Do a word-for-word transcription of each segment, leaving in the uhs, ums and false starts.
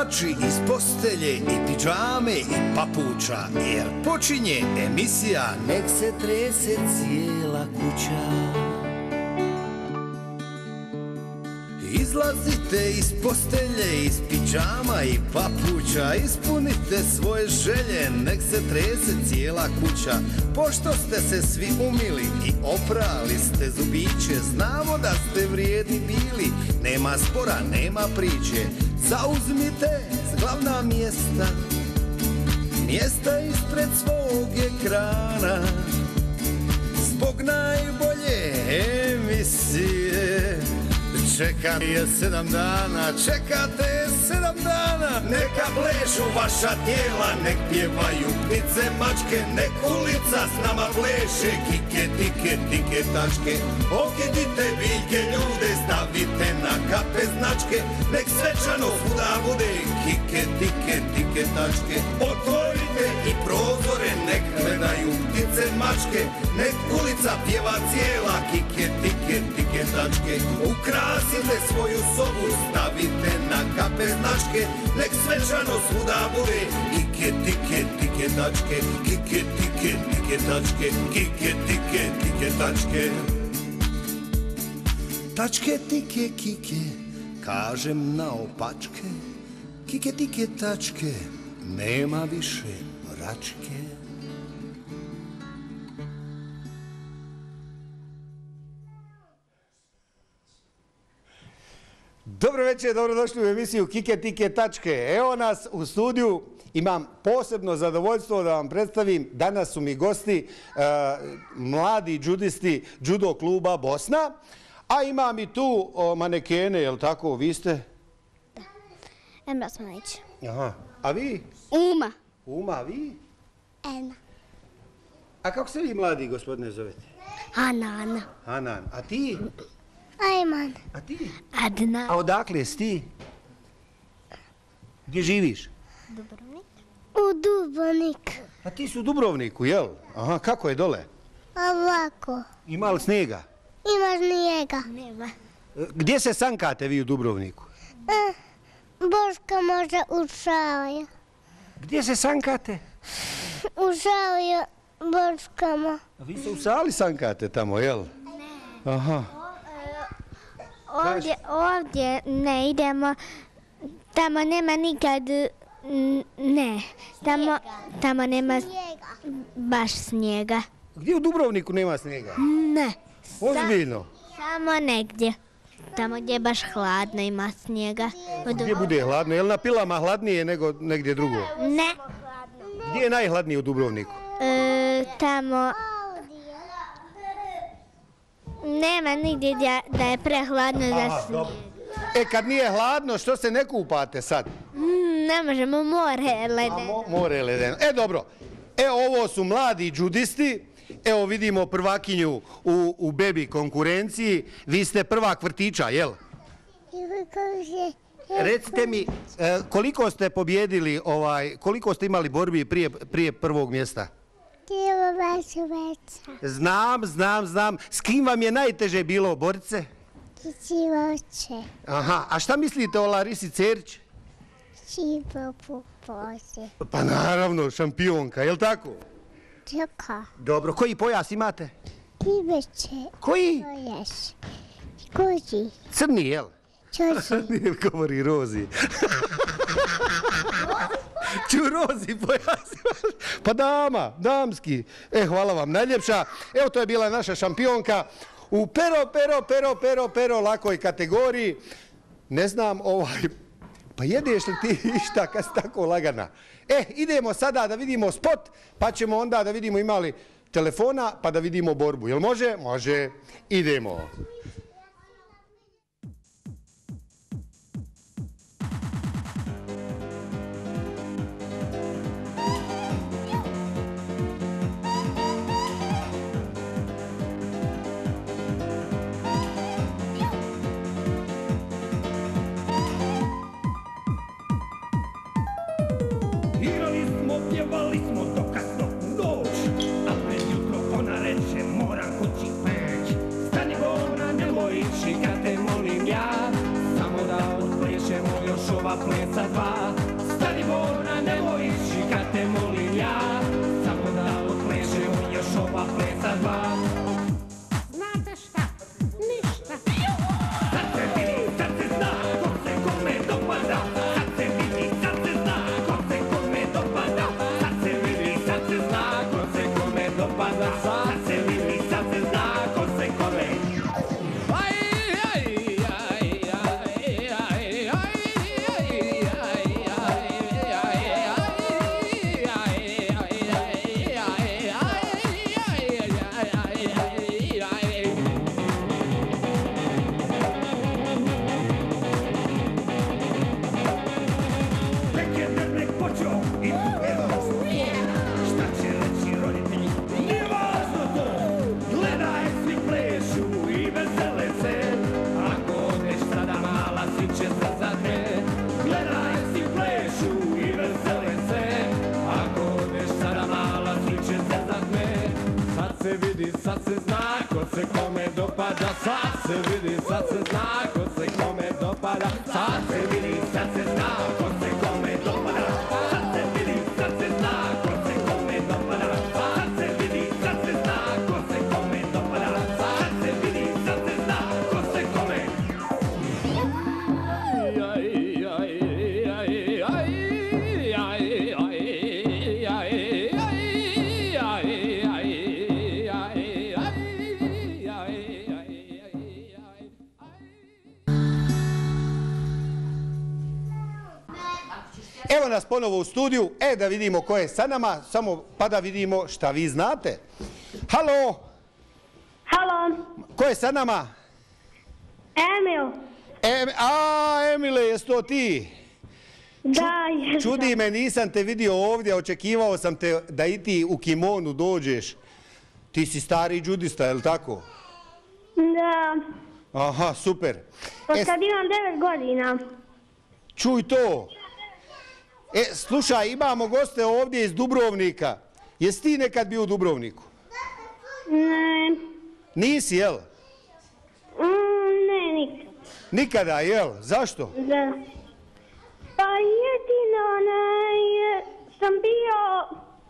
noći iz postelje i pidžame i papuča, jer počinje emisija Nek se trese cijela kuća. Izlazite iz postelje, iz pidžama i papuča, ispunite svoje želje, nek se trese cijela kuća. Pošto ste se svi umili i oprali ste zubiće, znamo da ste vrijedni bili, nema spora, nema priče. Zauzmite glavna mjesta, mjesta ispred svog ekrana, zbog najbolje emisije. Čekam je sedam dana, čekate sedam dana. Neka plešu vaša tijela, nek pjevaju ptice, mačke, nek ulica s nama pleše. Kike, tike, tike, tačke, okidite biljke ljude, stavite na kape značke, nek svečano svuda bude. Kike, tike, tike, tačke, otvorite i prozore, nek gledaju ptice, mačke, nek ulica pjeva cijela. Kike, tike, tike, tačke, ukrasite svoju sobu, stavite na kape značke, nek svečano svuda bude. Kike, tike, tike, tačke, kike, tike, tike, tačke, kike, tike, tike, tačke. Tačke, tike, kike, kažem na opačke, kike, tike, tačke, nema više račke. Dobro večer, dobrodošli u emisiju Kike, tike, tačke. Evo nas u studiju, imam posebno zadovoljstvo da vam predstavim. Danas su mi gosti uh, mladi džudisti Judo kluba Bosna, a imam i tu uh, manekene, jel tako, vi ste? Da, Emra Smanić. Aha, a vi? Uma. Uma, a vi? Ena. A kako se vi mladi gospodine zovete? Hanan. Hanan, a ti? Ajman. A ti? Adnan. A odakle si ti? Gdje živiš? Dubrovnik. U Dubrovnik. A ti su u Dubrovniku, jel? Aha, kako je dole? Ovako. Ima li snijega? Imaš njega? Nema. Gdje se sankate vi u Dubrovniku? E, Boška može u šalju. Gdje se sankate? U šalju Boškama. A vi se u sali sankate tamo, jel? Ne. Aha. Ovdje, ovdje ne idemo, tamo nema nikad, ne, tamo, tamo nema baš snijega. Gdje u Dubrovniku nema snijega? Ne. Ozbiljno? Samo negdje, tamo gdje je baš hladno ima snijega. Gdje bude hladno? Je li na Pilama hladnije nego negdje drugo? Ne. Gdje je najhladnije u Dubrovniku? E, tamo... Nema nigdje da je prehladno za snijeg. E, kad nije hladno, što se ne kupate sad? Mm, ne možemo, more je ledeno. More je ledeno. E, dobro. E, ovo su mladi džudisti. Evo vidimo prvakinju u, u bebi konkurenciji. Vi ste prvak vrtića, jel? Recite mi, koliko ste pobjedili, ovaj, koliko ste imali borbi prije, prije prvog mjesta? Znam, znam, znam. S kim vam je najteže bilo borit se? Kićivoće. Aha, a šta mislite o Larisi Cerić? Čivo pupoze. Pa naravno, šampionka, jel tako? Čeka. Dobro, koji pojas imate? Kiveće. Koji? Pojas. Koži. Crni, jel? Čoži. Nije govori Rozi. Ču Rozi pojas. Pa dama, damski. E, hvala vam najljepša. Evo, to je bila naša šampionka u pero, pero, pero, pero, pero lakoj kategoriji. Ne znam, ovaj... Pa jedeš li ti išta kad si tako lagana? E, idemo sada da vidimo spot, pa ćemo onda da vidimo imali telefona, pa da vidimo borbu. Jel može? Može. Idemo. Pjevali smo do kasno u noć, a pred jutro ona reče moram kući peć. Stani gora, ne se zna, ko se kome dopada, sad se vidi, sad se zna, ko se kome dopada, sad se vidi, sad se zna, ko se kome dopada, sad se vidi, sad se zna, ko se kome dopada, sad se vidi, sad se zna, ko se kome dopada, sad se vidi, sad se zna, ko se kome. Evo nas ponovo u studiju, e da vidimo ko je sa nama, samo pa da vidimo šta vi znate. Halo, Halo, ko je sa nama? Emil. Em, a, Emile, jes to ti? Da, jesam. Čudi me, nisam te vidio ovdje, očekivao sam te da i ti u kimonu dođeš. Ti si stari džudista, je li tako? Da, Aha, super. od E, kad imam devet godina. čuj to. E, slušaj, imamo goste ovdje iz Dubrovnika. Jesi ti nekad bio u Dubrovniku? Ne, Nisi, jel? mm, ne, nikad. Nikada, jel? Zašto? Da. Pa jedino onaj, sam bio,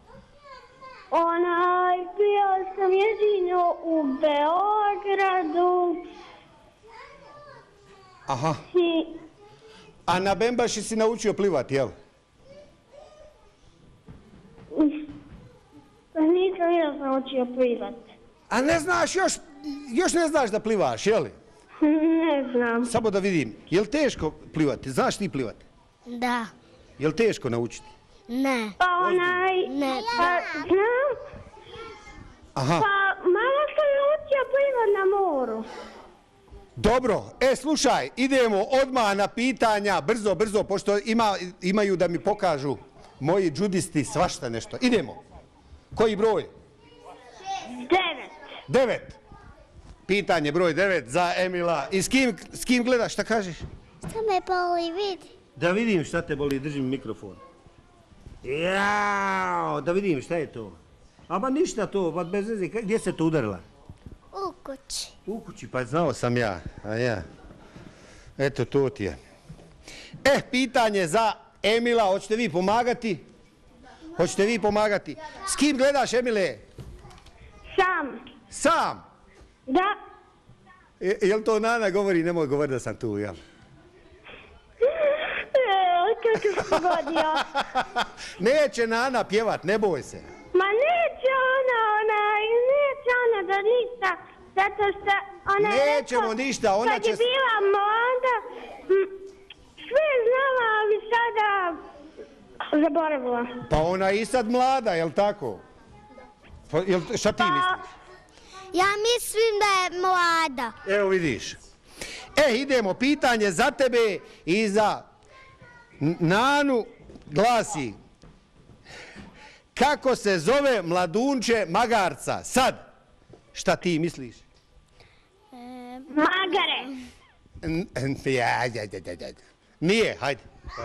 onaj, bio sam jedino u Beogradu Aha. i, A na Bembaši si naučio plivati, jel? pa nisam još naučio plivat. A ne znaš još, još ne znaš da plivaš, jel? Ne znam. Samo da vidim, jel teško plivati? Znaš ti plivati? Da. Jel teško naučiti? Ne. Pa onaj, Ne. pa znam, Aha. pa malo sam naučio plivat na moru. Dobro, e slušaj, idemo odmah na pitanja, brzo, brzo, pošto ima, imaju da mi pokažu moji džudisti svašta nešto. Idemo. Koji broj? Devet. Devet. Pitanje broj devet za Emila. I s kim, s kim gledaš, šta kažeš? Šta me boli, vidi. Da vidim šta te boli, držim mikrofon. Jao, da vidim šta je to. Ama ništa to, pa bez veze, gdje se to udarila? U kući. U kući, pa znao sam ja, a ja. Eto, to ti je. E, pitanje za Emila, hoćete vi pomagati? Hoćete vi pomagati? S kim gledaš, Emile? Sam. Sam? Da. Je, jel to Nana govori, nemoj govoriti da sam tu, jel? Eee, kako se pogodio. Neće Nana pjevat, ne boj se. Ma neće ona, ona, neće ona da ništa, zato što ona je Nećemo rekla, ništa, ona kad će... je bila mlada, m, sve je znala, ali sada zaboravila. Pa ona je i sad mlada, jel tako? Pa, jel, šta ti misliš? Ja mislim da je mlada. Evo vidiš. E, idemo, pitanje za tebe i za N- Nanu glasi. Kako se zove mladunče magarca? Sad, šta ti misliš? Magare. N- n- ja, ja, ja, ja, ja. Nije, hajde.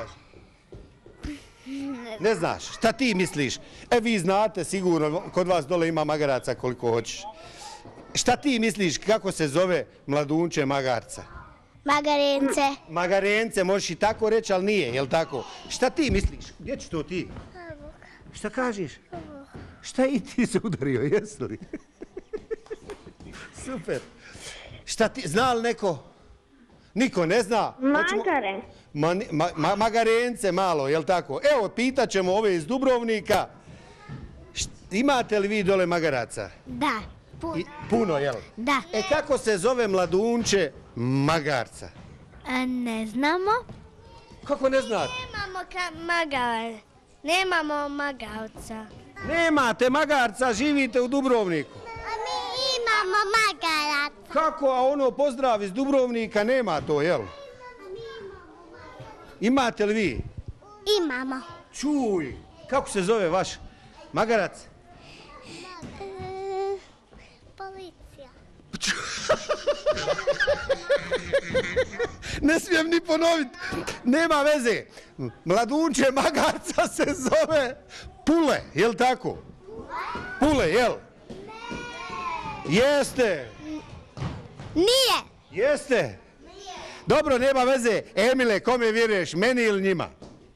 Ne znaš, šta ti misliš? E, vi znate sigurno, kod vas dole ima magaraca koliko hoćeš. Šta ti misliš kako se zove mladunče magarca? Magarence. Magarence, možeš i tako reći, ali nije, jel tako? Šta ti misliš? Gdje ćeš to ti? Šta kažeš? Šta i ti se udario, jesu li? Super. Šta ti, zna li neko? Niko ne zna? Hoćemo- Magare. Ma, ma, ma, magarence malo, jel tako? Evo, pitat ćemo ove iz Dubrovnika. Št- imate li vi dole magaraca? Da. Pu- I, puno, jel? Da. E, kako se zove mladunče magarca? A ne znamo. Kako ne znate? Nemamo ka- magare. Nemamo magarca. Nemate magarca, živite u Dubrovniku. A mi imamo magaraca. Kako, a ono pozdrav iz Dubrovnika nema to, jel? Imate li vi? Imamo. Čuj, kako se zove vaš magarac? E, policija. Ne smijem ni ponoviti, nema veze. Mladunče magarca se zove Pule, jel tako? Pule, jel? Jeste. Nije. Jeste. Dobro, nema veze. Emile, kome vjeruješ, meni ili njima?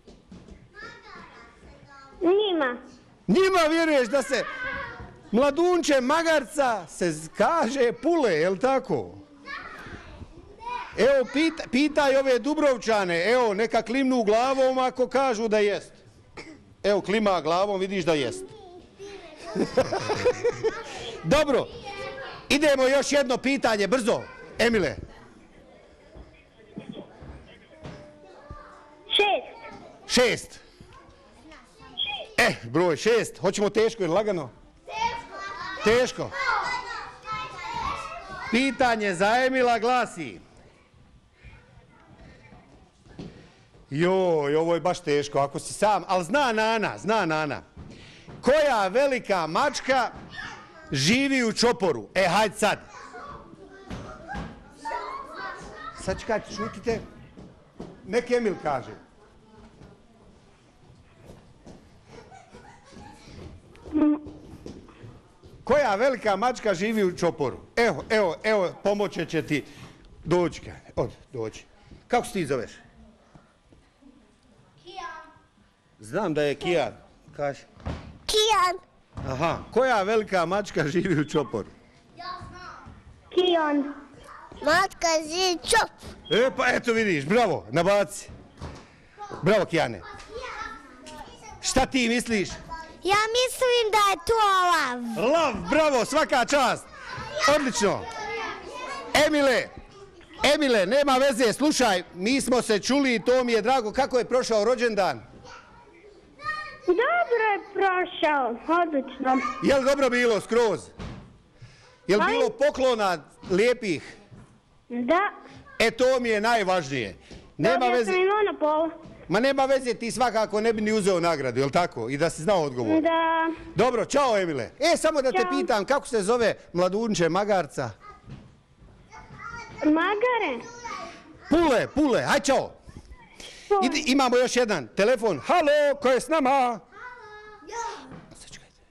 Njima. Njima vjeruješ da se mladunče magarca se kaže pule, jel tako? Evo, pita, pitaj ove Dubrovčane, evo, neka klimnu glavom ako kažu da jest. Evo, klima glavom, vidiš da jest. Dobro, idemo još jedno pitanje, brzo. Emile. Šest. Šest. Eh, broj šest. Hoćemo teško ili lagano? Teško. Pitanje za Emila glasi. Joj, ovo je baš teško, ako si sam, ali zna Nana, zna Nana. Koja velika mačka živi u čoporu? E, hajde sad. Sad čekajte, šutite. Nek Emil kaže. Koja velika mačka živi u čoporu? Evo, evo, evo, pomoće će ti. Dođi, od, dođi. Kako se ti zoveš? Znam da je Kijan. Kaži. Kijan. Aha. Koja velika mačka živi u čoporu? Kijan. Mačka živi čop. E, pa eto vidiš, bravo, nabaci. Bravo, Kijane. Šta ti misliš? Ja mislim da je to lav. Lav, bravo, svaka čast. Odlično. Emile, Emile, nema veze, slušaj, mi smo se čuli i to mi je drago. Kako je prošao rođendan? Dobro je prošao, odlično. Jel dobro bilo skroz? Jel bilo poklona lijepih? Da. E, to mi je najvažnije. Nema Dobio veze. sam i monopol. Ma nema veze, ti svakako ne bi ni uzeo nagradu, jel tako? I da si znao odgovor. Da. Dobro, čao Emile. E, samo da te Ćao. pitam, kako se zove mladunče magarca? Magare. Pule, Pule, aj čao. Idi, imamo još jedan telefon. Halo, ko je s nama? Sačekajte.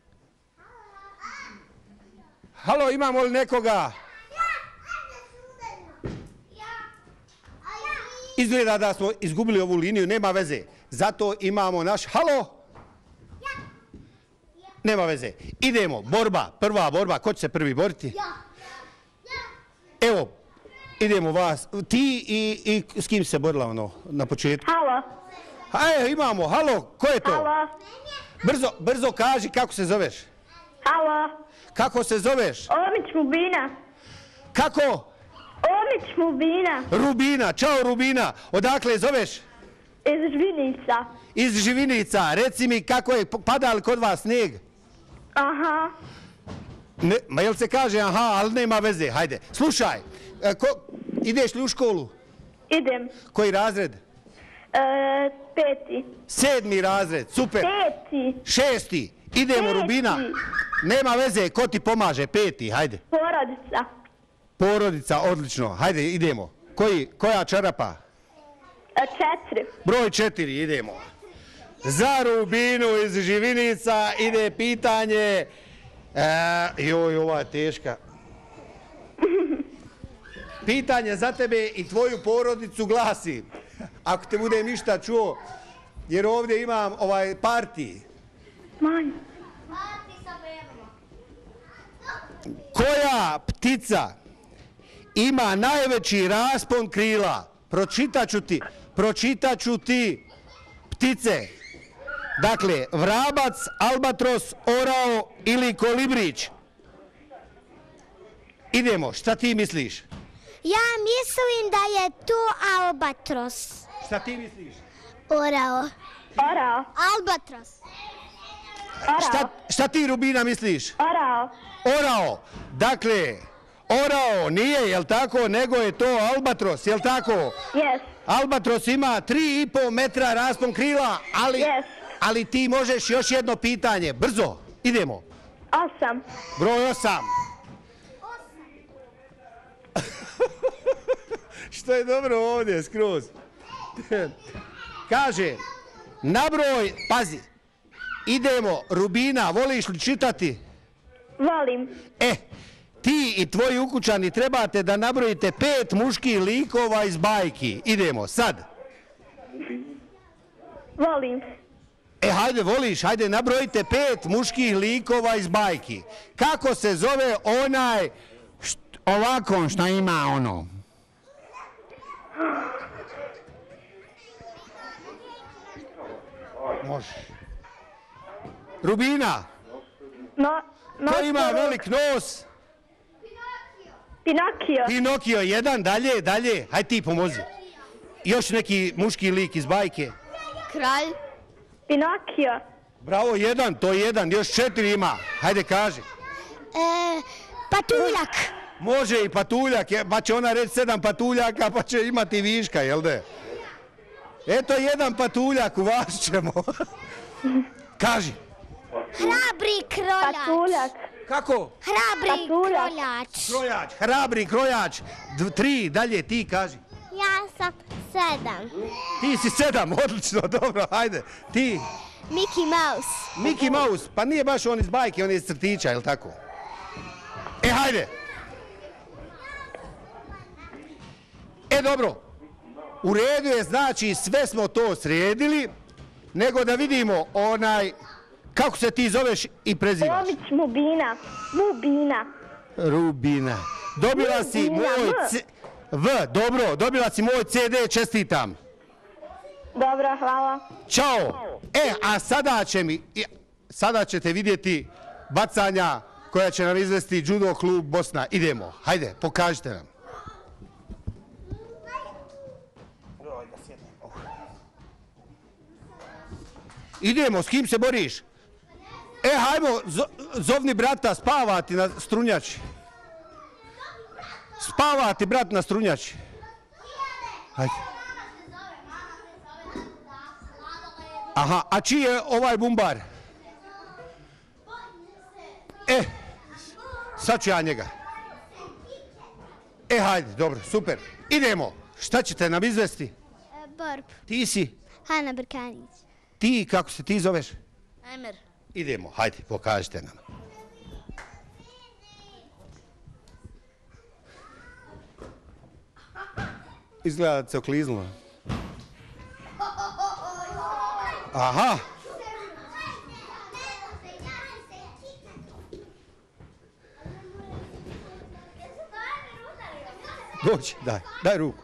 Halo, imamo li nekoga? Izgleda da smo izgubili ovu liniju, nema veze. Zato imamo naš... Halo? Nema veze. Idemo, borba, prva borba. Ko će se prvi boriti? Evo, idemo vas. Ti i, i s kim se borila ono na početku? Halo. Ajde, imamo. Halo, ko je to? Halo. Brzo, brzo kaži kako se zoveš. Halo. Kako se zoveš? Omić Rubina. Kako? Omić Rubina. Rubina, čao Rubina. Odakle zoveš? Iz Žvinica. Iz Živinica. Reci mi kako je, pada li kod vas snijeg? Aha. Ne, ma jel se kaže aha, ali nema veze, hajde. Slušaj, e, ko, ideš li u školu? Idem. Koji razred? E, peti. Sedmi razred, super. Peti. Šesti, idemo Peti. Rubina. Nema veze, ko ti pomaže? Peti, hajde. Porodica. Porodica, odlično, hajde, idemo. Koji, koja čarapa? E, četiri. Broj četiri, idemo. Za Rubinu iz Živinica ide pitanje... E, joj, ova je teška. Pitanje za tebe i tvoju porodicu glasi. Ako te budem išta čuo, jer ovdje imam ovaj parti. Manj. Koja ptica ima najveći raspon krila? Pročitaću ti, pročitaću ti ptice. Dakle, vrabac, albatros, orao ili kolibrić. Idemo, šta ti misliš? Ja mislim da je to albatros. Šta ti misliš? Orao. Orao. Albatros. Šta, šta ti Rubina misliš? Orao. Orao. Dakle, orao nije, jel tako, nego je to albatros, jel tako? Yes. Albatros ima tri i po metra raspon krila, ali, Yes. ali ti možeš još jedno pitanje. Brzo, idemo. Osam. Broj osam. Što je dobro ovdje, skroz. Kaže, nabroj, pazi, idemo, Rubina, voliš li čitati? Volim. E, ti i tvoji ukućani trebate da nabrojite pet muških likova iz bajki. Idemo, sad. Volim. E, hajde, voliš, hajde, nabrojite pet muških likova iz bajki. Kako se zove onaj št, ovako šta ima ono? Može. Rubina. No, no, Ko ima velik nos? Pinokio. Pinokio, jedan, dalje, dalje. Hajde ti pomozi. Još neki muški lik iz bajke. Kralj. Pinokio. Bravo, jedan, to je jedan, još četiri ima. Hajde, kaži. E, patuljak. Može i patuljak, je, pa će ona reći sedam patuljaka, pa će imati viška, jel de? Eto jedan patuljak, uvažit ćemo. Kaži. Hrabri kroljač. Patuljak. Kako? Hrabri Patuljak. kroljač. Krojač, hrabri krojač. D tri, dalje, ti kaži. Ja sam sedam. Ti si sedam, odlično, dobro, hajde. Ti, Mickey Mouse. Mickey Mouse, pa nije baš on iz bajke, on je iz crtića, jel tako? E, hajde. E, dobro. U redu je, znači, sve smo to sredili, nego da vidimo onaj, kako se ti zoveš i prezivaš. Jović Mubina. Mubina. Rubina. Dobila si Rubina, moj M. C... V, dobro, dobila si moj C D, čestitam. Dobro, hvala. Ćao. E, a sada će mi, sada ćete vidjeti bacanja koja će nam izvesti Judo klub Bosna. Idemo, hajde, pokažite nam. Idemo, s kim se boriš? E, hajmo, zo, zovni brata spavati na strunjači. Spavati, brat, na strunjači. Hajde. Aha, a čiji je ovaj bumbar? E, sad ću ja njega. E, hajde, dobro, super. Idemo, šta ćete nam izvesti? Borb. Ti si? Hana Brkanić. Ti, kako se ti zoveš? Ajmer. Idemo, hajde, pokažite nam. Izgleda da se okliznulo. Aha. Dođi, daj, daj ruku.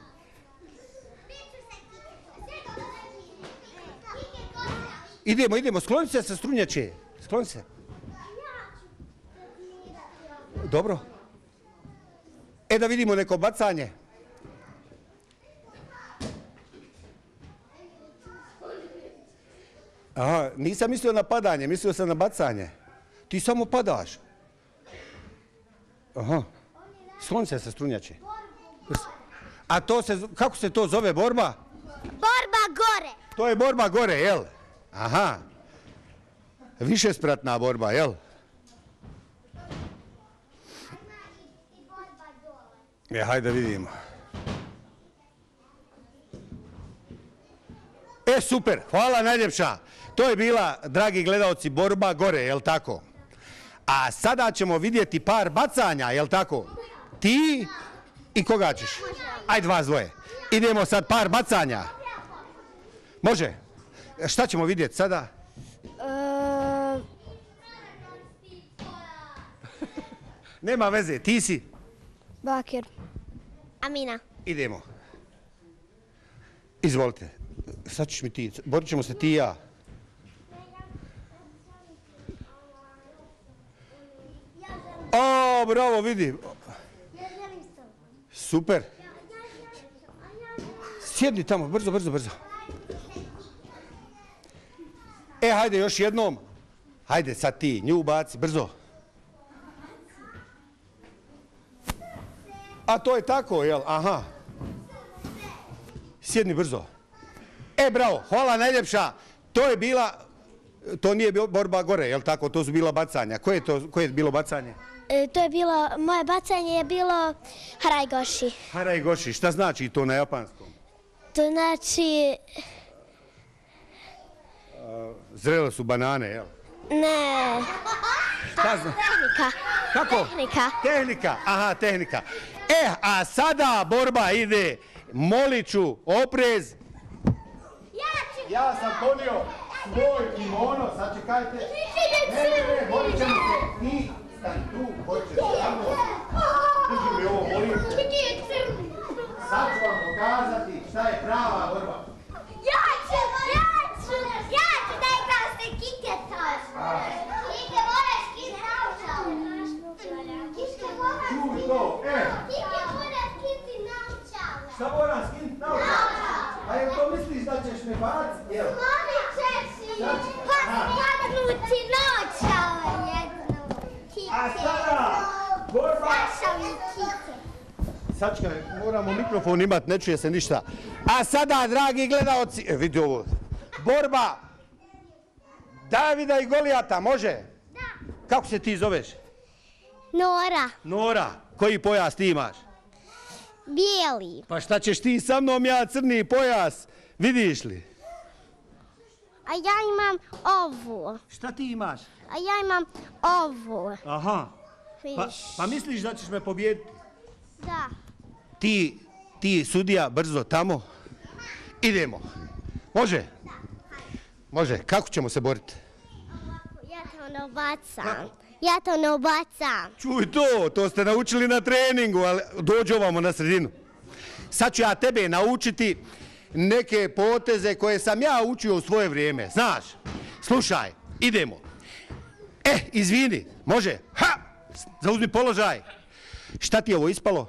Idemo, idemo, skloni se sa strunjače. Skloni se. Dobro. E, da vidimo neko bacanje. Aha, nisam mislio na padanje, mislio sam na bacanje. Ti samo padaš. Aha. Skloni se sa strunjače. A to se, kako se to zove, borba? Borba gore. To je borba gore, jel? Aha. Višespratna borba, jel? E, hajde vidimo. E, super, hvala najljepša. To je bila, dragi gledalci, borba gore, jel tako? A sada ćemo vidjeti par bacanja, jel tako? Ti i koga ćeš? Ajde, vas dvoje. Idemo sad par bacanja. Može? Šta ćemo vidjeti sada? E... Nema veze, ti si? Bakir. Amina. Idemo. Izvolite. Sad ćeš mi ti, borit ćemo se ti i ja. O, bravo, vidi. Super. Sjedni tamo, brzo, brzo, brzo. E, hajde još jednom. Hajde sad ti, nju baci, brzo. A to je tako, jel? Aha. Sjedni brzo. E, bravo, hvala najljepša. To je bila, to nije borba gore, jel tako? To su bila bacanja. Koje je, to, koje je bilo bacanje? E, to je bilo, moje bacanje je bilo harajgoši. Harajgoši, šta znači to na japanskom? To znači... Zrele su banane, jel? Ne. Šta znači? Tehnika. Kako? Tehnika. Tehnika, aha, tehnika. E, a sada borba ide. Molit ću, oprez. Ja sam ponio svoj kimono, sačekajte. Ne, ne, ne, borit ćemo se. Ti stani tu, hoćeš samo. Drži mi ovo, molim te. Sad ću vam pokazati šta je prava borba. Ja ću, ja ću, ja ću da igram se kiketaš. Kike moraš kit naučao. Kike moraš Čuj to, e. Kike moraš kiti naučao. Šta moram skinut naučao? A jel to misliš da ćeš me bacit, jel? Mami češi, pa spadnuti naučao jednu. Kike. A sada, borba. Našao mi kike. Sačkaj, moramo mikrofon imat, ne čuje se ništa. A sada, dragi gledaoci, e, vidi ovo. Borba Davida i Golijata, može? Da. Kako se ti zoveš? Nora. Nora, koji pojas ti imaš? Bijeli. Pa šta ćeš ti sa mnom, ja crni pojas, vidiš li? A ja imam ovu. Šta ti imaš? A ja imam ovu. Aha, pa, Viš. pa misliš da ćeš me pobijediti? Da. Ti, ti sudija, brzo tamo, idemo. Može? Može, kako ćemo se boriti? Ja to ne bacam. Ja to ne bacam. Čuj to, to ste naučili na treningu, ali dođi ovamo na sredinu. Sad ću ja tebe naučiti neke poteze koje sam ja učio u svoje vrijeme, znaš? Slušaj, idemo. E, izvini, može? Ha! Zauzmi položaj. Šta ti je ovo ispalo?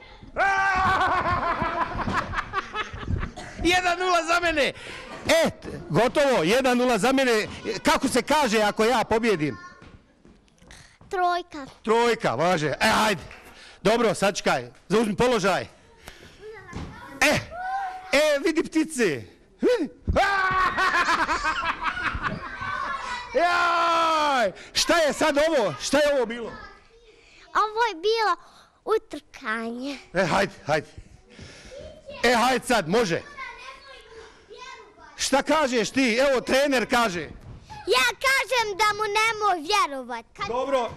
jedan nula za mene. E, gotovo, jedan nula za mene. Kako se kaže ako ja pobjedim? Trojka. Trojka, važe. E, hajde. Dobro, sačekaj. Zauzmi položaj. E, e, vidi ptice. Vidi. Jaj, šta je sad ovo? Šta je ovo bilo? Ovo je bilo utrkanje. E, hajde, hajde. E, hajde sad, može. Šta kažeš ti? Evo, trener kaže. Ja kažem da mu nemoj vjerovat. Kad Dobro.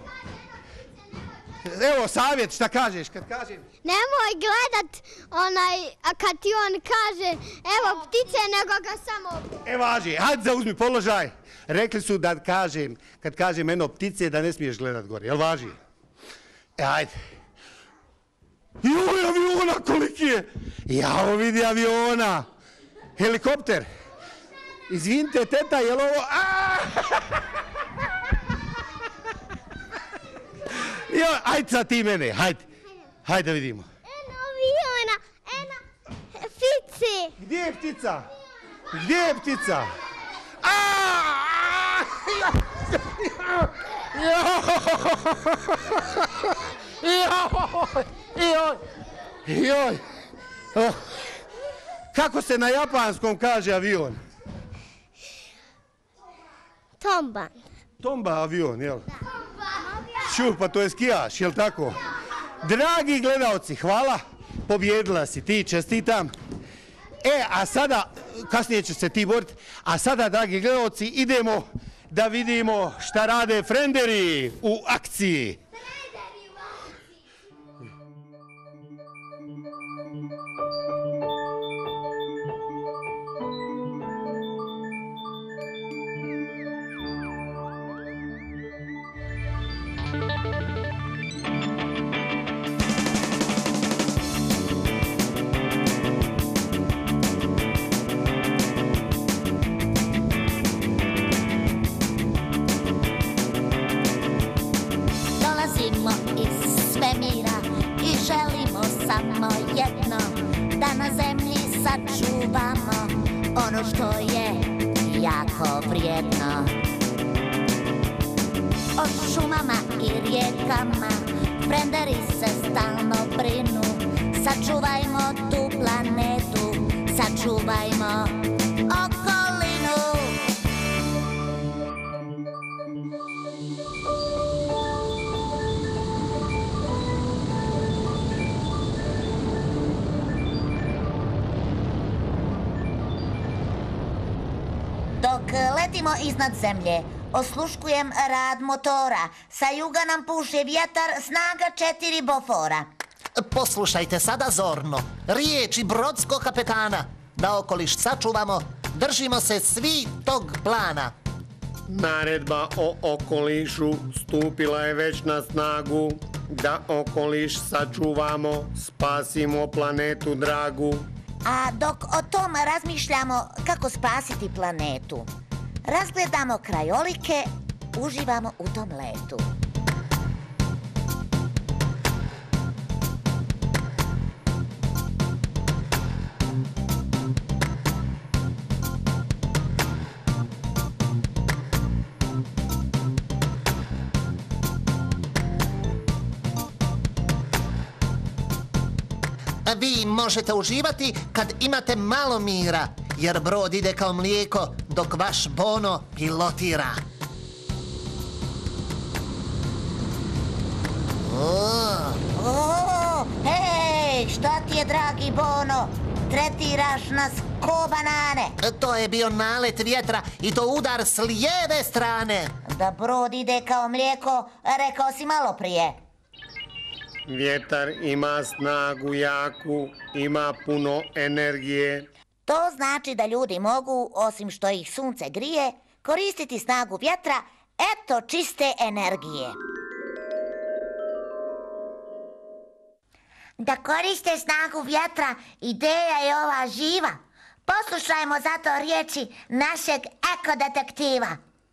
Evo, savjet, šta kažeš kad kažem? nemoj gledat onaj, a kad ti on kaže evo ptice, nego ga samo... E, važi, hajde zauzmi položaj. Rekli su da kažem, kad kažem eno ptice, da ne smiješ gledat gore. Jel važi? E, hajde. Joj, aviona koliki je. Jao, vidi aviona. Helikopter. Izvinite, teta, jel ovo... Joj, hajde sad ti mene, hajde. Hajde da vidimo. Eno aviona, eno ptice. Gdje je ptica? Gdje je ptica? Joj, joj. Kako se na japanskom kaže avion? Tomban. Tomba avion, jel? Čuh, pa to je skijaš, jel tako? Dragi gledalci, hvala. Pobjedila si ti, čestitam. E, a sada, kasnije će se ti boriti, a sada, dragi gledalci, idemo da vidimo šta rade frenderi u akciji. Dolazimo iz svemira i želimo samo jedno, da na zemlji sačuvamo ono što je jako vrijedno. O šumama i rijekama frenderi se stalno brinu. Sačuvajmo tu planetu, sačuvajmo okolinu. Dok letimo iznad zemlje, Osluškujem rad motora. Sa juga nam puše vjetar, snaga četiri bofora. Poslušajte sada zorno. Riječi brodskog kapetana. Da okoliš sačuvamo, držimo se svi tog plana. Naredba o okolišu stupila je već na snagu. Da okoliš sačuvamo, spasimo planetu dragu. A dok o tom razmišljamo kako spasiti planetu, razgledamo krajolike, uživamo u tom letu. Vi možete uživati kad imate malo mira, jer brod ide kao mlijeko dok vaš Bono pilotira. O, hej, šta ti je, dragi Bono? Tretiraš nas ko banane. To je bio nalet vjetra i to udar s lijeve strane. Da brod ide kao mlijeko, rekao si malo prije. Vjetar ima snagu jaku, ima puno energije. To znači da ljudi mogu, osim što ih sunce grije, koristiti snagu vjetra, eto čiste energije. Da koriste snagu vjetra, ideja je ova živa. Poslušajmo zato riječi našeg ekodetektiva.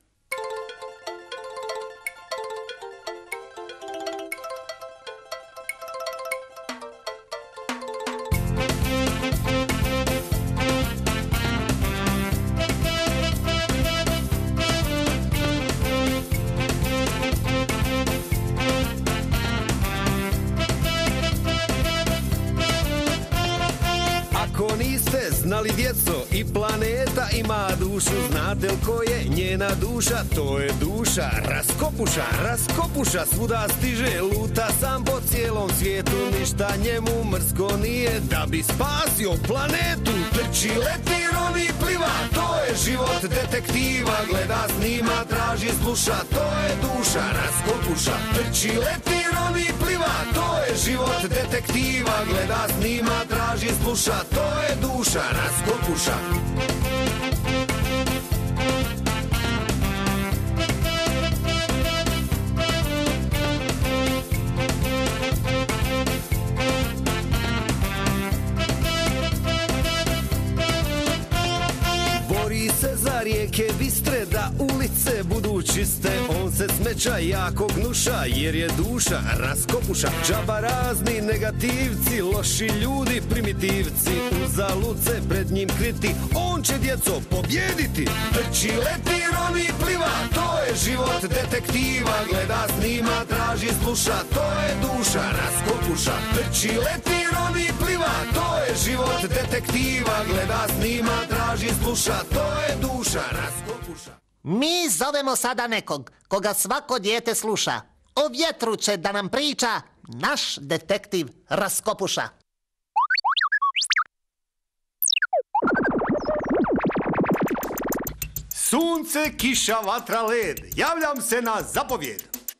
Ako niste znali, djeco, i planeta ima dušu. Znate li ko je njena duša? To je duša raskopuša, raskopuša. Svuda stiže, luta sam po cijelom svijetu. Ništa njemu mrsko nije da bi spasio planetu. Trči, leti, rovi, pliva, to je život detektiva. Gleda, snima, traži, sluša, to je duša raskopuša. Trči, leti, rovi, pliva, to je život detektiva. Gleda, snima, traži, sluša, to je duša raskopuša. Bori se za rijeke bistre, da ulice budu čiste. On se smeća jako gnuša, jer je duša raskopuša. Džaba razni negativci, loši ljudi, primitivci, uzalud se pred njim kriti. On će, djeco, pobjediti. Trči, leti, rovi, pliva, to je život detektiva. Gleda, snima, traži, sluša, to je duša raskopuša. Trči, leti, rovi, pliva, to je život detektiva. Gleda, snima, traži, sluša, to je duša raskopuša. Mi zovemo sada nekog koga svako dijete sluša. O vjetru će da nam priča naš detektiv Raskopuša. Sunce, kiša, vatra, led. Javljam se na zapovjed.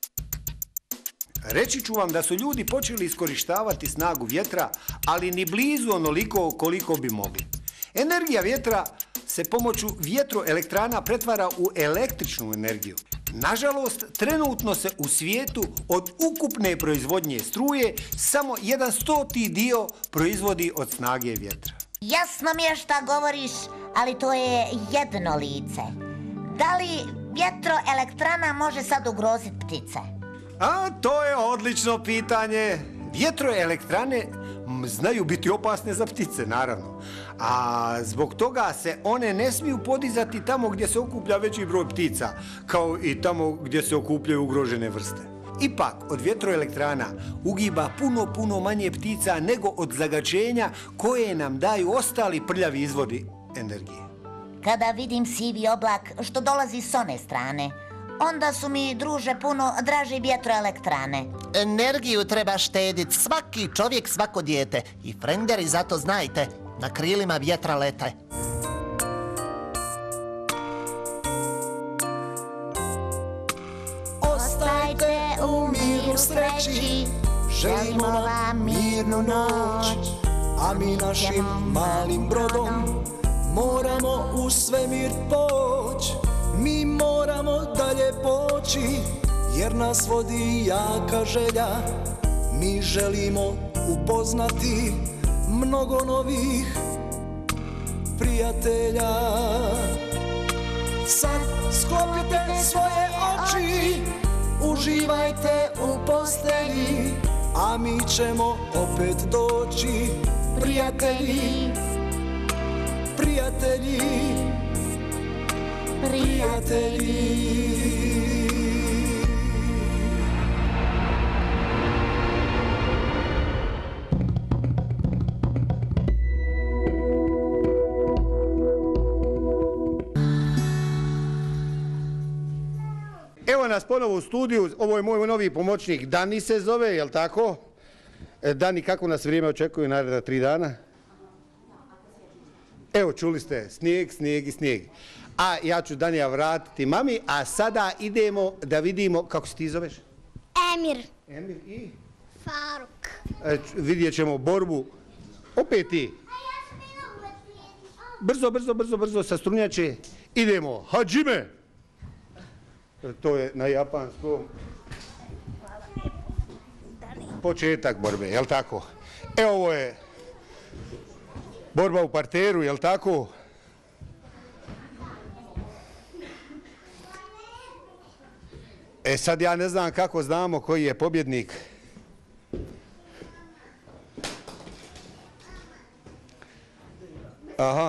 Reći ću vam da su ljudi počeli iskorištavati snagu vjetra, ali ni blizu onoliko koliko bi mogli. Energija vjetra se pomoću vjetroelektrana pretvara u električnu energiju. Nažalost, trenutno se u svijetu od ukupne proizvodnje struje samo jedan stoti dio proizvodi od snage vjetra. Jasno mi je šta govoriš, ali to je jedno lice. Da li vjetroelektrana može sad ugroziti ptice? A to je odlično pitanje. Vjetroelektrane znaju biti opasne za ptice, naravno. A zbog toga se one ne smiju podizati tamo gdje se okuplja veći broj ptica, kao i tamo gdje se okupljaju ugrožene vrste. Ipak, od vjetroelektrana ugiba puno, puno manje ptica nego od zagađenja koje nam daju ostali prljavi izvori energije. Kada vidim sivi oblak što dolazi s one strane, onda su mi, druže, puno draže vjetroelektrane. Energiju treba štediti svaki čovjek, svako dijete. I frenderi, zato znajte, na krilima vjetra lete. u sreći, želimo vam mirnu noć. A mi našim malim brodom moramo u svemir poć. Mi moramo dalje poći, jer nas vodi jaka želja. Mi želimo upoznati mnogo novih prijatelja. Sad sklopite svoje oči, uživajte u postelji, a mi ćemo opet doći, prijatelji, prijatelji, prijatelji. Evo nas ponovo u studiju, ovo je moj novi pomoćnik, Dani se zove, jel tako? Dani, kako nas vrijeme očekuje naredna tri dana? Evo, čuli ste, snijeg, snijeg i snijeg. A ja ću Danija vratiti mami, a sada idemo da vidimo, kako se ti zoveš? Emir. Emir i? Faruk. E, vidjet ćemo borbu. Opet ti. Brzo, brzo, brzo, brzo, sa strunjače. Idemo, Hadžime! To je na japanskom početak borbe, jel tako? Evo ovo je borba u parteru, jel tako? E sad ja ne znam kako znamo koji je pobjednik. Aha.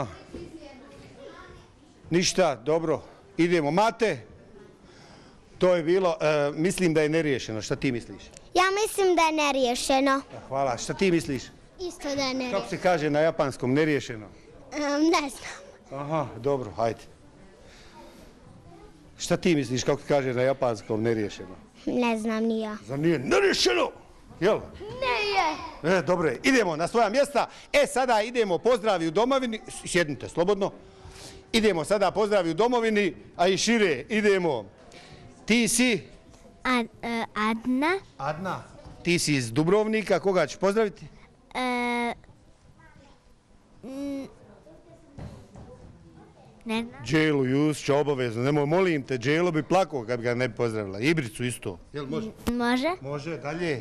Ništa, dobro. Idemo, Mate. To je bilo, uh, mislim da je neriješeno. Šta ti misliš? Ja mislim da je neriješeno. Hvala. Šta ti misliš? Isto da je neriješeno. Kako se kaže na japanskom neriješeno? Um, ne znam. Aha, dobro, hajde. Šta ti misliš kako se kaže na japanskom neriješeno? Ne znam ni ja. Zar nije neriješeno? Jel? Ne je. E, dobro je. Idemo na svoja mjesta. E, sada idemo pozdravi u domovini. Sjednite slobodno. Idemo sada pozdravi u domovini, a i šire. Idemo. Ti si? Ad, uh, Adna. Adna. Ti si iz Dubrovnika. Koga ćeš pozdraviti? Uh, mm, ne znam. Đelu Jusića, obavezno. Nemoj, molim te, Đelo bi plakao kad bi ga ne bi pozdravila. Ibricu isto. Jel može? Može. Može, dalje.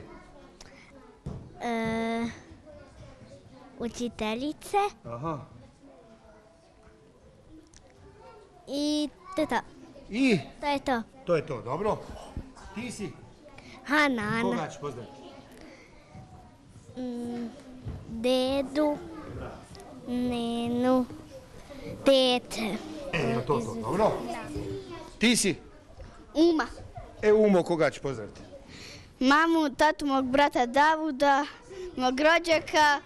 Uh, učiteljice. Aha. I to je to. I? To je to. To je to, dobro. Ti si? Hana, Ana. Koga ćeš pozdraviti? Mm, dedu, nenu, tete. E, to, to, dobro. Ti si? Uma. E, Umo, koga ćeš pozdraviti? Mamu, tatu mog brata Davuda, mog rođaka,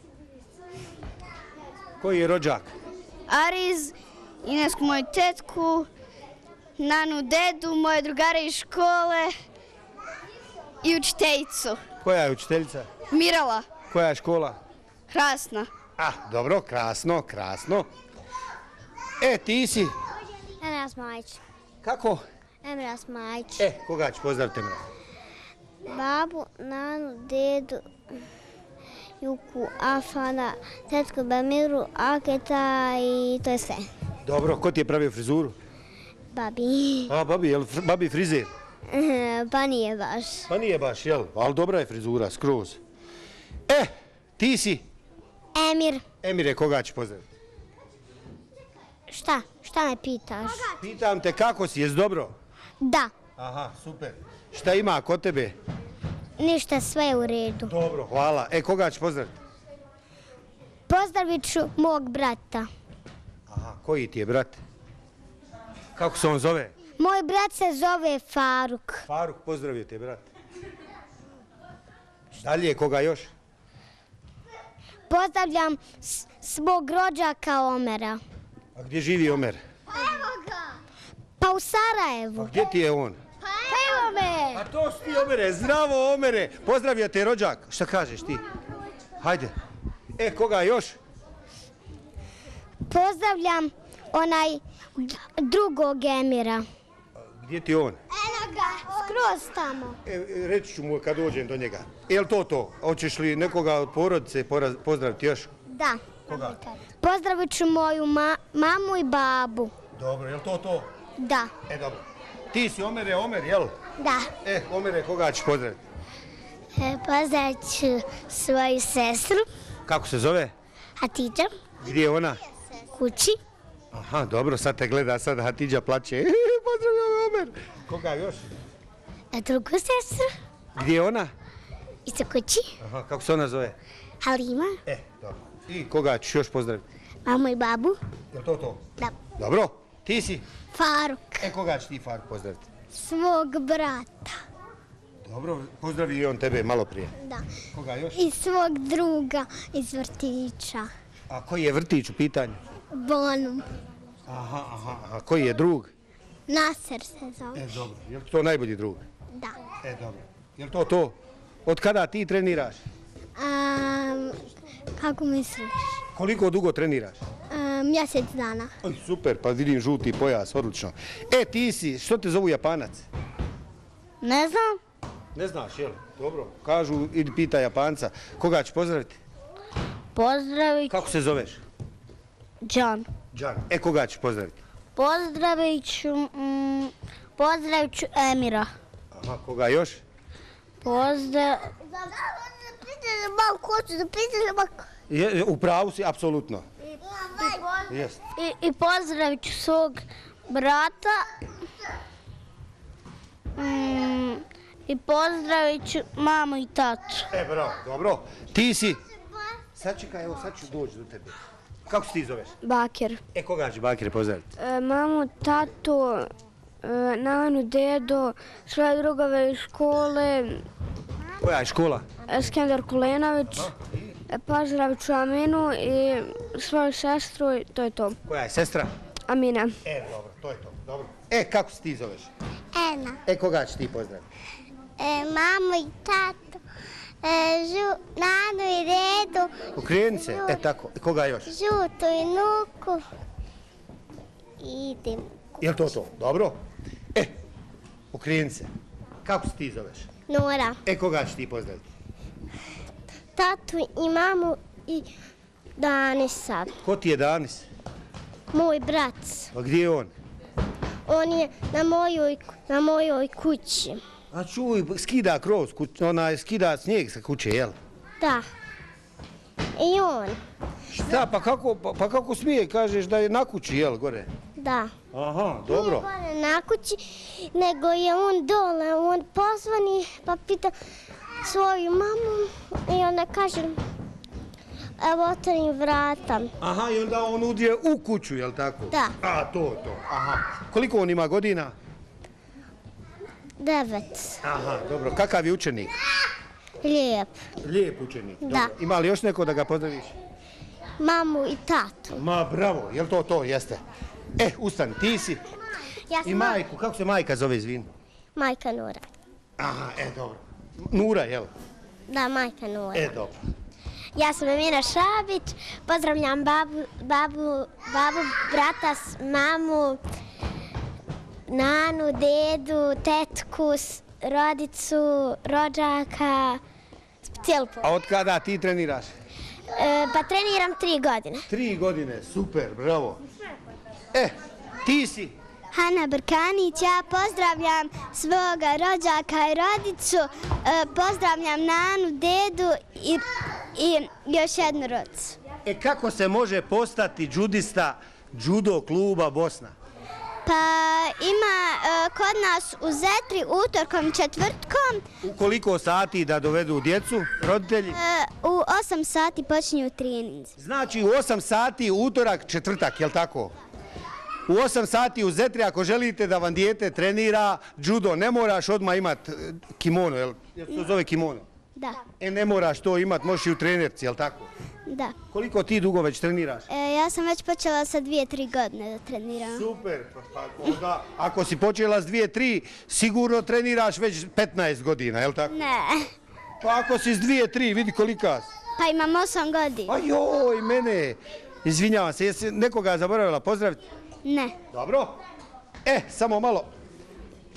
Koji je rođak? Ariz, Inesku moju tetku, Nanu dedu, moje drugare iz škole i učiteljicu. Koja je učiteljica? Mirala, Koja je škola? krasna. Ah, dobro, krasno, krasno. E, ti si? Emra Smajić. Kako? Emra Smajić. E, koga ćeš pozdraviti, Emra? Babu, Nanu, dedu, Juku, Afana, tetku Bamiru, Aketa i to je sve. Dobro, ko ti je pravio frizuru? Babi. A, babi, je li fr- babi frizer? Pa nije baš. Pa nije baš, jel? Ali dobra je frizura, skroz. E, ti si? Emir. Emire, koga ćeš pozdraviti? Šta? Šta me pitaš? Pitam te kako si, jes dobro? Da. Aha, super. Šta ima kod tebe? Ništa, sve je u redu. Dobro, hvala. E, koga ćeš pozdraviti? Pozdravit ću mog brata. Aha, koji ti je brat? Kako se on zove? Moj brat se zove Faruk. Faruk, pozdravio te, brat. Dalje, koga još? Pozdravljam s- svog rođaka Omera. A gdje živi Omer? Evo ga. Pa u Sarajevu. A gdje ti je on? Pa evo me. A to si ti, Omere, zdravo, Omere. Pozdravio te rođak. Šta kažeš ti? Hajde. E, koga još? Pozdravljam onaj d- drugog Emira. Gdje ti je on? Evo ga. skroz tamo. E, reći ću mu kad dođem do njega. Jel to to? Hoćeš li nekoga od porodice pozdraviti još? Da. Koga? Pozdravit ću moju ma mamu i babu. Dobro, jel to to? Da. E, dobro. Ti si Omere, Omer, jel? Da. E, Omere, koga ćeš pozdraviti? E, pozdravit ću svoju sestru, Kako se zove? Hatidža, Gdje je ona? kući. Aha, dobro, sad te gleda, sad Hatidža plače. Pozdravljam, Omer. Koga još? A drugu sestru, Gdje je ona? isto kući. Aha, kako se ona zove? Halima, E, dobro. I koga ćeš još pozdraviti? mamu i babu. Jel to to? Da. Dobro, ti si? Faruk, E, koga ćeš ti, Faruk, pozdraviti? svog brata. Dobro, pozdravi i on tebe malo prije. Da. Koga još? I svog druga iz vrtića. A koji je vrtić u pitanju? Bonu. Aha, aha, aha. Koji je drug? Naser se zove. E, dobro. Je li to najbolji drug? Da. E, dobro. Je li to to? Od kada ti treniraš? Um, kako misliš? Koliko dugo treniraš? Um, mjesec dana. Oj, super, pa vidim žuti pojas, odlično. E, ti si, što te zovu Japanac? Ne znam. Ne znaš, jel? Dobro. Kažu, idi pita Japanca. Koga ćeš pozdraviti? Pozdravit Kako se zoveš? John. Džan. E, koga ćeš pozdraviti? Pozdravit ću, mm, pozdravit ću Emira. Aha, koga još? Pozdrav... Je, u pravu si, apsolutno. Jest. I, I pozdravit ću svog brata. Mm, I pozdravit ću mamu i tatu. E, bravo, dobro. Ti si? Sad čekaj, evo, sad ću doći do tebe. Kako se ti zoveš? Bakir. E, koga će Bakire pozdraviti? E, mamu, tatu, e, nanu, dedo, sve drugove iz škole, Koja je škola? Eskender Kulenović, e, pozdravit ću Aminu i svoju sestru i to je to. Koja je sestra? Amina. E, dobro, to je to, dobro. E, kako se ti zoveš? Ena. E, koga će ti pozdraviti? E, mamu i tatu. E, žu, nanu i dedu. Okreni se, e tako. E, koga još? Žutu i nuku. I idem. Jel to to? Dobro. E, okreni se. Kako se ti zoveš? Nora. E, koga će ti pozdraviti? Tatu i mamu i Danisa. Ko ti je Danis? Moj brat. A gdje je on? On je na mojoj, na mojoj kući. A čuj, skida krov, s kuć- onaj, skida snijeg sa kuće, jel? Da. I on. Šta, pa kako, pa, pa kako smije, kažeš da je na kući, jel, gore? Da. Aha, dobro. Nije gore na kući, nego je on dole. On pozvani pa pita svoju mamu i onda kaže evo otvorim vrata. Aha, i onda on udje u kuću, jel tako? Da. A, to, to, aha. Koliko on ima godina? Devet. Aha, dobro. Kakav je učenik? Lijep. Lijep učenik. Da. Dobro. Ima li još neko da ga pozdraviš? Mamu i tatu. Ma, bravo, jel to to? Jeste. E, ustani, ti si. Ja sam I majku, kako se majka zove, izvin? majka Nora. Aha, e, dobro. Nura, jel? Da, majka Nora. E, dobro. Ja sam Emina Šabić, pozdravljam babu, babu, babu, brata, s- mamu, nanu, dedu, tetku, s- rodicu, rođaka, cijelu A porodicu. od kada ti treniraš? E, pa treniram tri godine. Tri godine, super, bravo. E, ti si. Hana Brkanić, ja pozdravljam svoga rođaka i rodicu, e, pozdravljam nanu, dedu i, i još jednu rodicu. E, kako se može postati džudista judo kluba Bosna? Pa ima e, kod nas u Zetri utorkom i četvrtkom, U koliko sati da dovedu djecu, roditelji? e, u osam sati počinju treninzi. Znači u osam sati utorak, četvrtak, jel tako? U osam sati u Zetri, ako želite da vam dijete trenira judo, ne moraš odmah imat e, kimono, jel? Jel se to zove kimono? Da, E, ne moraš to imat, možeš i u trenerci, jel tako? da. Koliko ti dugo već treniraš? E, ja sam već počela sa dvije, tri godine da treniram. Super, pa, pa onda, ako si počela s dvije, tri, sigurno treniraš već petnaest godina, jel tako? Ne, Pa ako si s dvije, tri, vidi kolika si. pa imam osam godina. A joj, mene, izvinjavam se, jesi nekoga zaboravila pozdraviti? Ne. Dobro. E, samo malo.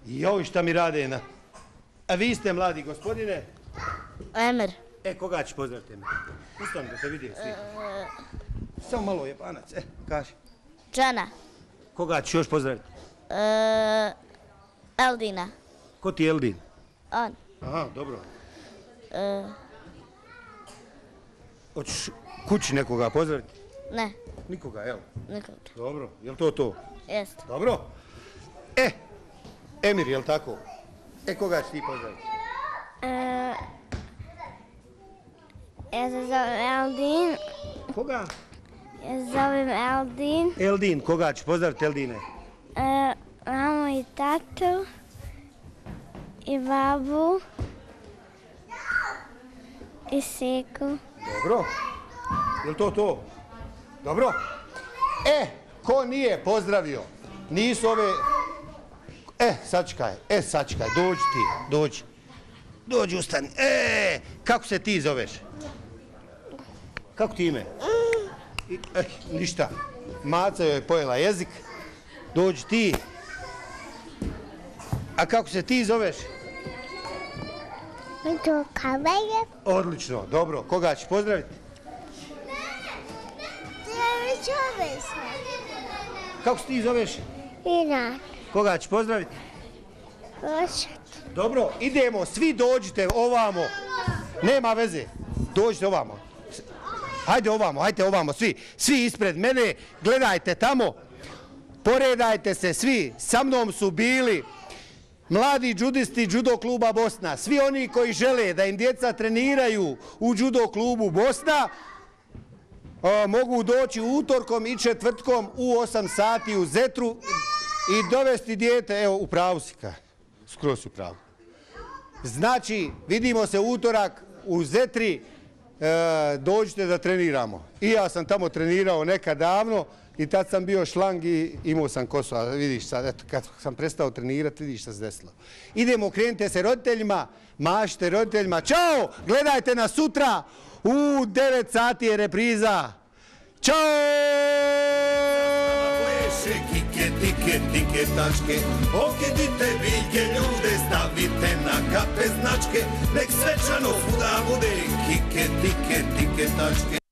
Joj, šta mi rade na... A vi ste mladi gospodine? Emir. E, koga ćeš pozdraviti, Emir? Ustani da te vidim svi. Samo malo Japanac, e, kaži. Džana. Koga ćeš još pozdraviti? E, Eldina. Ko ti je Eldin? On. Aha, dobro. E, Hoćeš kući nekoga pozdraviti? ne, Nikoga, jel? nikog. Dobro, jel to to? Jest. Dobro. E, Emir, jel tako? E, koga ćeš ti pozdraviti? E, ja se zovem Eldin. Koga? Ja se zovem Eldin. Eldin, koga ćeš pozdraviti, Eldine? E, mamu i tatu. I babu. I siku. Dobro. Jel to to? Dobro. E, ko nije pozdravio? Nisu ove... E, sačekaj, e, sačekaj, dođi ti, dođi. Dođi, ustani. E, kako se ti zoveš? Kako ti ime? I, eh, ništa. Maca joj je pojela jezik. Dođi ti. A kako se ti zoveš? Odlično, dobro. Koga ćeš pozdraviti? Kako se ti zoveš? Inak. Koga ćeš pozdraviti? Hoćete. Dobro, idemo, svi dođite ovamo. Nema veze. Dođite ovamo. Hajde ovamo, hajde ovamo, svi. Svi ispred mene, gledajte tamo. Poredajte se svi. Sa mnom su bili mladi džudisti Judo kluba Bosna. Svi oni koji žele da im djeca treniraju u Judo klubu Bosna, a, mogu doći utorkom i četvrtkom u osam sati u Zetru i dovesti dijete, evo, u pravu si ka, skroz u pravu. Znači, vidimo se utorak u Zetri, e, dođite da treniramo. I ja sam tamo trenirao nekad davno i tad sam bio šlang i imao sam kosu, a vidiš sad, eto, kad sam prestao trenirati, vidiš šta se desilo. Idemo, krenite se roditeljima, mašite roditeljima, čao, gledajte nas sutra, u devet sati je repriza. Ćao! Pleše, kike, tike, tike, tačke, okidite biljke, ljude, stavite na kape značke, nek svečano svuda bude, kike, tike, tike, tačke.